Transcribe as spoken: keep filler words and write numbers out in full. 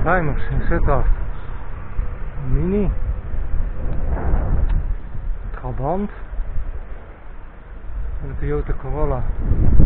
Hilux in Zeta Mini, Trabant en de Toyota Corolla.